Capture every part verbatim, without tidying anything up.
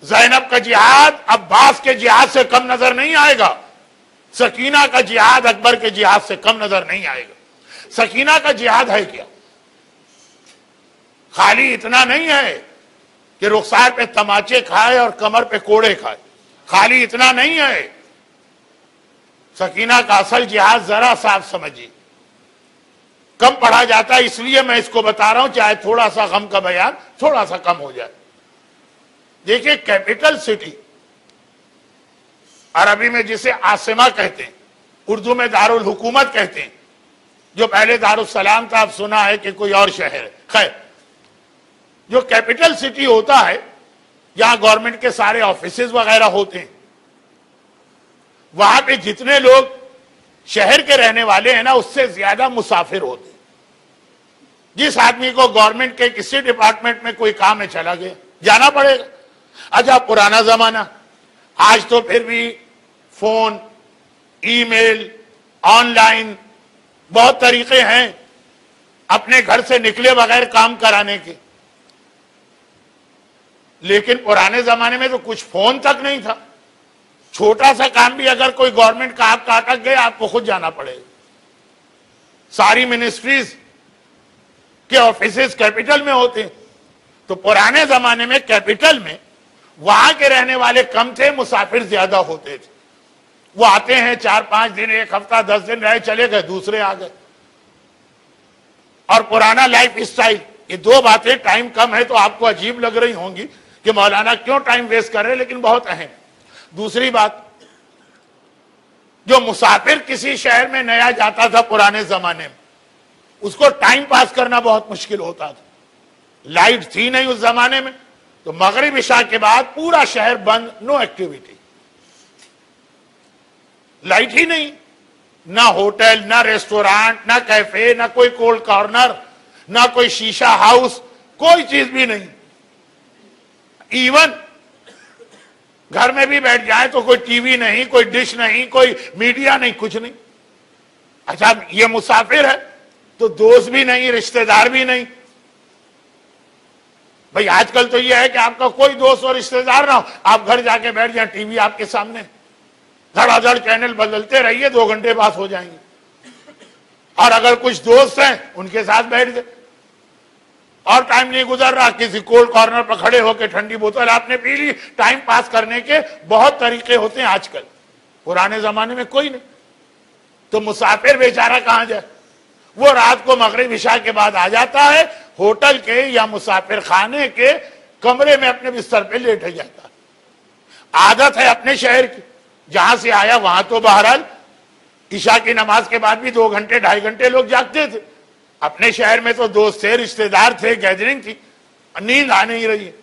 زینب کا جہاد عباس کے جہاد سے کم نظر نہیں آئے گا، سکینہ کا جہاد اکبر کے جہاد سے کم نظر نہیں آئے گا۔ سکینہ کا جہاد ہے کیا؟ خالی اتنا نہیں ہے کہ رخسار پہ تماچے کھائے اور کمر پہ کوڑے کھائے، خالی اتنا نہیں ہے۔ سکینہ کا اصل جہاد ذرا صاف سمجھیے، کم پڑھا جاتا ہے، اس لیے میں اس کو بتا رہا ہوں چاہے تھوڑا سا غم کا بیان تھوڑا سا کم ہو جائے۔ دیکھیے کیپٹل سٹی عربی میں جسے عاصمہ کہتے ہیں، اردو میں دارالحکومت کہتے ہیں، جو پہلے دارالسلام تھا اب سنا ہے کہ کوئی اور شہر ہے۔ خیر، جو کیپٹل سٹی ہوتا ہے جہاں گورنمنٹ کے سارے آفیسز وغیرہ ہوتے ہیں، وہاں پہ جتنے لوگ شہر کے رہنے والے ہیں نا اس سے زیادہ مسافر ہوتے ہیں۔ جس آدمی کو گورنمنٹ کے کسی ڈپارٹمنٹ میں کوئی کام ہے چلا گیا، جانا پڑے گا۔ اچھا پرانا زمانہ، آج تو پھر بھی phone, E mile, on line بہت طریقے ہیں اپنے گھر سے نکلے بغیر کام کرانے کے، لیکن پرانے زمانے میں تو کچھ فون تک نہیں تھا۔ چھوٹا سا کام بھی اگر کوئی گورنمنٹ کا آپ کا اٹک گئے آپ کو خود جانا پڑے گا۔ ساری منسٹریز کے آفیسز کیپٹل میں ہوتے ہیں، تو پرانے زمانے میں کیپٹل میں وہاں کے رہنے والے کم تھے، مسافر زیادہ ہوتے تھے۔ وہ آتے ہیں چار پانچ دن، ایک ہفتہ، دس دن رہے چلے گئے، دوسرے آ گئے۔ اور پرانا لائف اسٹائل، یہ دو باتیں ٹائم کم ہے تو آپ کو عجیب لگ رہی ہوں گی کہ مولانا کیوں ٹائم ویسٹ کر رہے، لیکن بہت اہم۔ دوسری بات، جو مسافر کسی شہر میں نیا جاتا تھا پرانے زمانے میں، اس کو ٹائم پاس کرنا بہت مشکل ہوتا تھا۔ لائٹ تھی نہیں اس زمانے میں، تو مغرب عشاء کے بعد پورا شہر بند، نو ایکٹیویٹی، لائٹ ہی نہیں، نہ ہوٹل، نہ ریسٹورانٹ، نہ کیفے، نہ کوئی کولڈ کارنر، نہ کوئی شیشہ ہاؤس، کوئی چیز بھی نہیں۔ ایون گھر میں بھی بیٹھ جائے تو کوئی ٹی وی نہیں، کوئی ڈش نہیں، کوئی میڈیا نہیں، کچھ نہیں۔ اچھا یہ مسافر ہے تو دوست بھی نہیں، رشتہ دار بھی نہیں۔ بھئی آج کل تو یہ ہے کہ آپ کا کوئی دوست اور رشتہ دار نہ ہو، آپ گھر جا کے بیٹھ جائیں، ٹی وی آپ کے سامنے، دھڑا دھڑ چینل بدلتے رہیے، دو گھنٹے پاس ہو جائیں گے۔ اور اگر کچھ دوست ہیں ان کے ساتھ بیٹھ گئے، اور ٹائم نہیں گزر رہا، کسی کولڈ کارنر پر کھڑے ہو کے ٹھنڈی بوتل آپ نے پی لی۔ ٹائم پاس کرنے کے بہت طریقے ہوتے ہیں آج کل، پرانے زمانے میں کوئی نہیں۔ تو مسافر بیچارہ کہاں جائے؟ وہ رات کو مغرب عشاء کے بعد آ جاتا ہے، ہوٹل کے یا مسافر خانے کے کمرے میں اپنے بستر پہ لیٹ جاتا ہے۔ عادت ہے اپنے شہر کی، جہاں سے آیا وہاں تو بہرحال عشاء کی نماز کے بعد بھی دو گھنٹے ڈھائی گھنٹے لوگ جاگتے تھے۔ اپنے شہر میں تو دوست تھے، رشتہ دار تھے، گیدرنگ تھی، نیند آ نہیں رہی ہے۔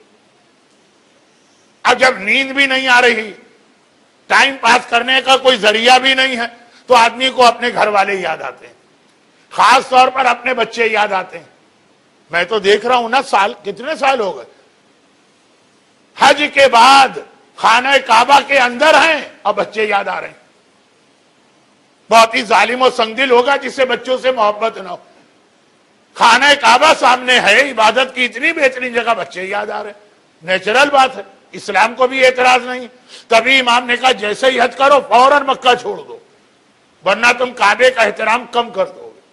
اب جب نیند بھی نہیں آ رہی، ٹائم پاس کرنے کا کوئی ذریعہ بھی نہیں ہے، تو آدمی کو اپنے گھر والے یاد آتے ہیں، خاص طور پر اپنے بچے یاد آتے ہیں۔ میں تو دیکھ رہا ہوں نا، سال کتنے سال ہو گئے حج کے بعد خانہ کعبہ کے اندر ہیں اور بچے یاد آ رہے ہیں۔ بہت ہی ظالم و سنگدل ہوگا جسے بچوں سے محبت نہ ہو۔ خانہ کعبہ سامنے ہے، عبادت کی اتنی بہترین جگہ، بچے یاد آ رہے ہیں۔ نیچرل بات ہے، اسلام کو بھی اعتراض نہیں۔ تبھی امام نے کہا جیسے ہی حج کرو فوراً مکہ چھوڑ دو، ورنہ تم کعبے کا احترام کم کر دو گے۔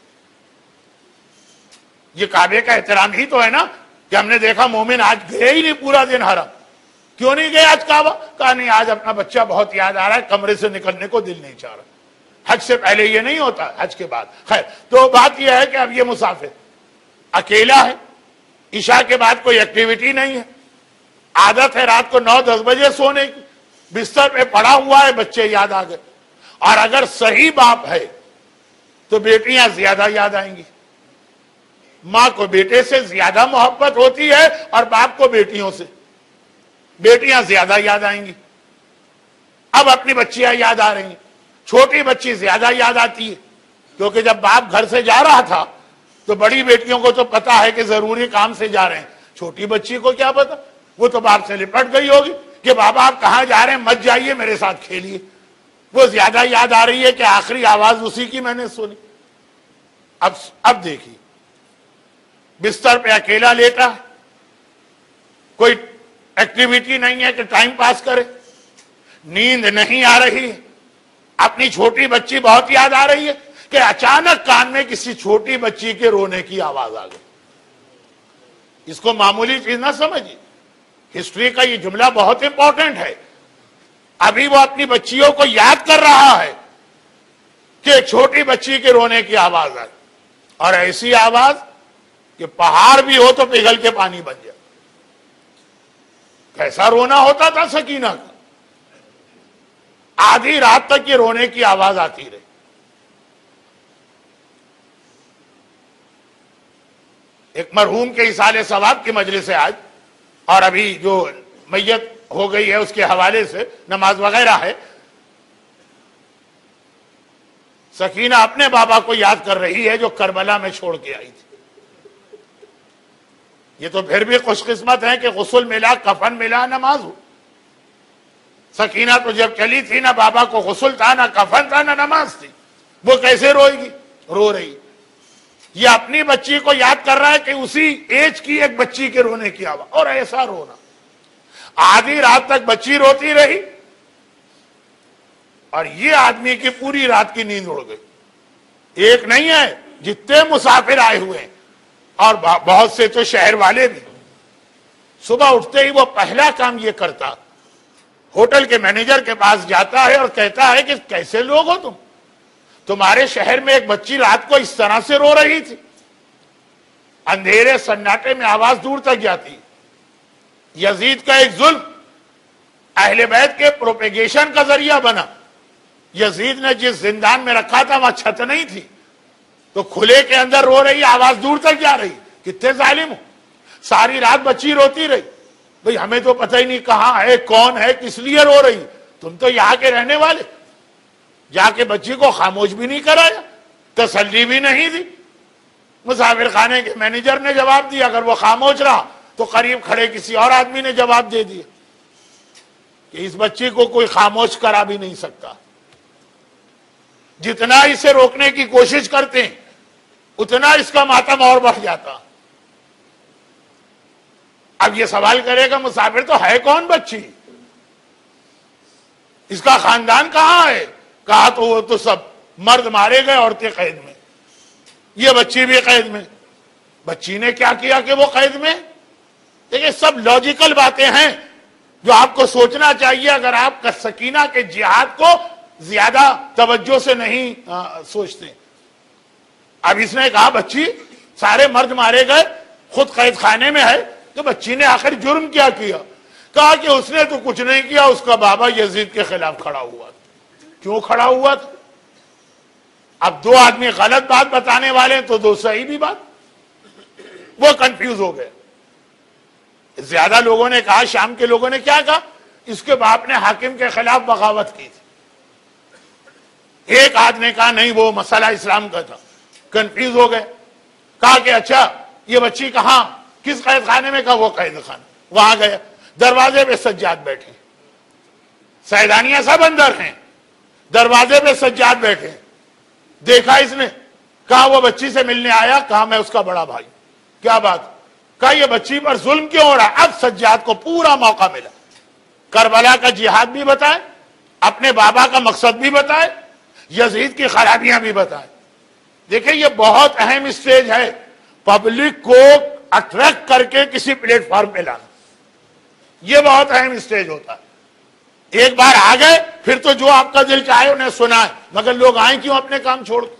یہ کعبے کا احترام ہی تو ہے نا کہ ہم نے دیکھا مومن آج گئے ہی نہیں پورا دن حرم۔ کیوں نہیں گئے آج کعبہ؟ کہا نہیں آج اپنا بچہ بہت یاد آ رہا ہے، کمرے سے نکلنے کو دل نہیں چاہ رہا۔ حج سے پہلے یہ نہیں ہوتا، حج کے بعد۔ خیر، تو بات یہ ہے کہ اب یہ مسافر اکیلا ہے، عشاء کے بعد کوئی ایکٹیویٹی نہیں ہے، عادت ہے رات کو نو دس بجے سونے کی، بستر پہ پڑا ہوا ہے، بچے یاد آ گئے۔ اور اگر صحیح باپ ہے تو بیٹیاں زیادہ یاد آئیں گی۔ ماں کو بیٹے سے زیادہ محبت ہوتی ہے اور باپ کو بیٹیوں سے، بیٹیاں زیادہ یاد آئیں گی۔ اب اپنی بچیاں یاد آ رہی ہیں، چھوٹی بچی زیادہ یاد آتی ہے، کیونکہ جب باپ گھر سے جا رہا تھا تو بڑی بیٹیوں کو تو پتا ہے کہ ضروری کام سے جا رہے ہیں، چھوٹی بچی کو کیا پتا، وہ تو باپ سے لپٹ گئی ہوگی کہ بابا آپ کہاں جا رہے ہیں، مت جائیے، میرے ساتھ کھیلیے۔ وہ زیادہ یاد آ رہی ہے کہ آخری آواز اسی کی میں نے سنی۔ اب اب دیکھیے، بستر پہ اکیلا لیٹا، کوئی ایکٹیویٹی نہیں ہے کہ ٹائم پاس کرے, نیند نہیں آ رہی ہے, اپنی چھوٹی بچی بہت یاد آ رہی ہے کہ اچانک کان میں کسی چھوٹی بچی کے رونے کی آواز آ گئی. اس کو معمولی چیز نہ سمجھیے, ہسٹری کا یہ جملہ بہت امپورٹنٹ ہے. ابھی وہ اپنی بچیوں کو یاد کر رہا ہے کہ ایک چھوٹی بچی کے رونے کی آواز آئی, اور ایسی آواز کہ پہاڑ بھی ہو تو پگھل کے پانی بن جائے. کیسا رونا ہوتا تھا سکینہ کا, آدھی رات تک یہ رونے کی آواز آتی رہی. ایک مرحوم کے اصالہ ثواب کی مجلس ہے آج, اور ابھی جو میت ہو گئی ہے اس کے حوالے سے نماز وغیرہ ہے. سکینہ اپنے بابا کو یاد کر رہی ہے جو کربلا میں چھوڑ کے آئی تھی. یہ تو پھر بھی خوش قسمت ہے کہ غسل ملا, کفن ملا, نماز ہو. سکینہ تو جب چلی تھی نہ بابا کو غسل تھا, نہ کفن تھا, نہ نماز تھی. وہ کیسے روئے گی؟ رو رہی. یہ اپنی بچی کو یاد کر رہا ہے کہ اسی ایج کی ایک بچی کے رونے کی آواز, اور ایسا رونا. آدھی رات تک بچی روتی رہی, اور یہ آدمی کی پوری رات کی نیند اڑ گئی. ایک نہیں ہے, جتنے مسافر آئے ہوئے ہیں, اور بہت سے تو شہر والے بھی. صبح اٹھتے ہی وہ پہلا کام یہ کرتا, ہوٹل کے مینیجر کے پاس جاتا ہے اور کہتا ہے کہ کیسے لوگ ہو تم, تمہارے شہر میں ایک بچی رات کو اس طرح سے رو رہی تھی. اندھیرے سناٹے میں آواز دور تک جاتی. یزید کا ایک ظلم اہل بیت کے پروپیگیشن کا ذریعہ بنا. یزید نے جس زندان میں رکھا تھا وہاں چھت نہیں تھی, تو کھلے کے اندر رو رہی, آواز دور تک جا رہی. کتنے ظالم ہو, ساری رات بچی روتی رہی. بھئی ہمیں تو پتہ ہی نہیں کہاں ہے, کون ہے, کس لیے رو رہی. تم تو یہاں کے رہنے والے. جا کے بچی کو خاموش بھی نہیں کرایا, تسلی بھی نہیں دی. مسافر خانے کے مینیجر نے جواب دیا, اگر وہ خاموش رہا تو قریب کھڑے کسی اور آدمی نے جواب دے دیا کہ اس بچی کو کوئی خاموش کرا بھی نہیں سکتا. جتنا اسے روکنے کی کوشش کرتے ہیں اتنا اس کا ماتم اور بڑھ جاتا. اب یہ سوال کرے گا مسافر تو ہے کون بچی, اس کا خاندان کہاں ہے؟ کہا تو وہ تو سب مرد مارے گئے, عورتیں قید میں, یہ بچی بھی قید میں. بچی نے کیا کیا کہ وہ قید میں؟ دیکھیں سب لاجیکل باتیں ہیں جو آپ کو سوچنا چاہیے اگر آپ سکینہ کے جہاد کو زیادہ توجہ سے نہیں آ, سوچتے. اب اس نے کہا بچی, سارے مرد مارے گئے, خود قید خانے میں ہے, تو بچی نے آخر جرم کیا کیا؟ کہا کہ اس نے تو کچھ نہیں کیا, اس کا بابا یزید کے خلاف کھڑا ہوا. کیوں کھڑا ہوا تھا؟ اب دو آدمی غلط بات بتانے والے تو دو صحیح بھی بات. وہ کنفیوز ہو گئے. زیادہ لوگوں نے کہا, شام کے لوگوں نے کیا کہا, اس کے باپ نے حاکم کے خلاف بغاوت کی تھی. ایک آدمی نے کہا نہیں وہ مسئلہ اسلام کا تھا. کنفیوز ہو گئے. کہا کہ اچھا یہ بچی کہاں, کس قید خانے میں؟ کہا وہ قید خانہ. وہاں گیا, دروازے پہ سجاد بیٹھے, سیدانیہ سب اندر ہیں, دروازے پہ سجاد بیٹھے. دیکھا اس نے, کہا وہ بچی سے ملنے آیا. کہا میں اس کا بڑا بھائی. کیا بات؟ کہا یہ بچی پر ظلم کیوں ہو رہا؟ اب سجاد کو پورا موقع ملا, کربلا کا جہاد بھی بتائے, اپنے بابا کا مقصد بھی بتائے, یزید کی خرابیاں بھی بتائے. دیکھیں یہ بہت اہم اسٹیج ہے, پبلک کو اٹریکٹ کر کے کسی پلیٹ فارم پہ لانا. یہ بہت اہم اسٹیج ہوتا ہے. ایک بار آ گئے پھر تو جو آپ کا دل چاہے انہیں سنائے, مگر لوگ آئیں کیوں اپنے کام چھوڑ کے؟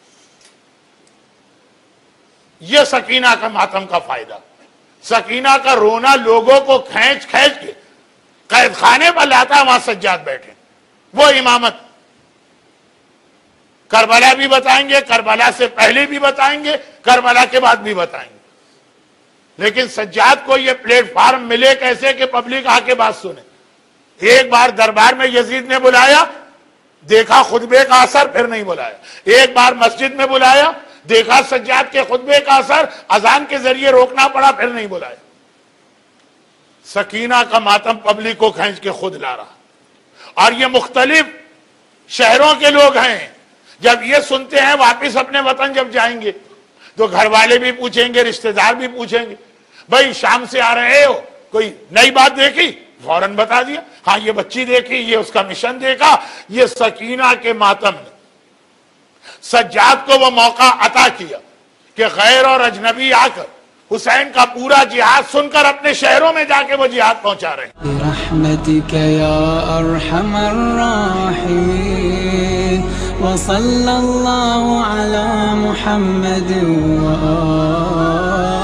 یہ سکینہ کا ماتم کا فائدہ. سکینہ کا رونا لوگوں کو کھینچ کھینچ کے قید خانے پر لاتا, وہاں سجاد بیٹھے, وہ امامت. کربلا بھی بتائیں گے, کربلا سے پہلے بھی بتائیں گے, کربلا کے بعد بھی بتائیں گے. لیکن سجاد کو یہ پلیٹ فارم ملے کیسے کہ پبلک آ کے بات سنے. ایک بار دربار میں یزید نے بلایا, دیکھا خطبے کا اثر, پھر نہیں بلایا. ایک بار مسجد میں بلایا, دیکھا سجاد کے خطبے کا اثر, اذان کے ذریعے روکنا پڑا, پھر نہیں بلایا. سکینہ کا ماتم پبلک کو کھینچ کے خود لا رہا. اور یہ مختلف شہروں کے لوگ ہیں. جب یہ سنتے ہیں واپس اپنے وطن جب جائیں گے تو گھر والے بھی پوچھیں گے, رشتہ دار بھی پوچھیں گے, بھائی شام سے آ رہے ہو, کوئی نئی بات دیکھی فوراً بتا دیا، ہاں یہ بچی دیکھی، یہ اس کا مشن دیکھا. یہ سکینہ کے ماتم نے سجاد کو وہ موقع عطا کیا کہ غیر اور اجنبی آ کر حسین کا پورا جہاد سن کر اپنے شہروں میں جا کے وہ جہاد پہنچا رہے ہیں. برحمتک یا ارحم الراحمین وصلی اللہ علی محمد و